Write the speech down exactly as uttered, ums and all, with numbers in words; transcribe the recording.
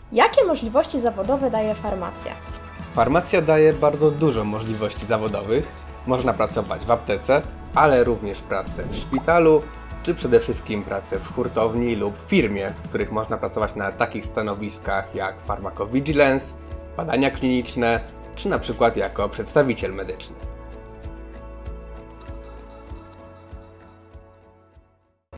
Jakie możliwości zawodowe daje farmacja? Farmacja daje bardzo dużo możliwości zawodowych. Można pracować w aptece, ale również pracę w szpitalu, czy przede wszystkim pracę w hurtowni lub firmie, w których można pracować na takich stanowiskach jak pharmacovigilance, badania kliniczne, czy na przykład jako przedstawiciel medyczny.